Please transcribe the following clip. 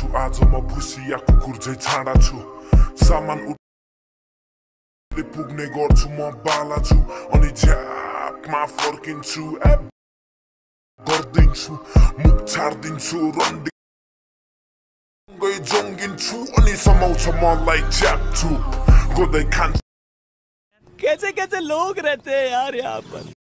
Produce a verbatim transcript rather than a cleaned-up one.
आज म भुसिया कुकुर झै छाडा छु सामान उठ्ने पुग्ने गर्छु म बाला छु अनि झ्यापमा फर्किन्छु ए गर्दिन्छु मुख छाड्दिन्छु रन्डी गई जङ्गिन्छु अनि समाउँछ मलाई च्याप चुप गोदै खान्छ। कैसे कैसे लोग रहते हैं यार यहाँ पर।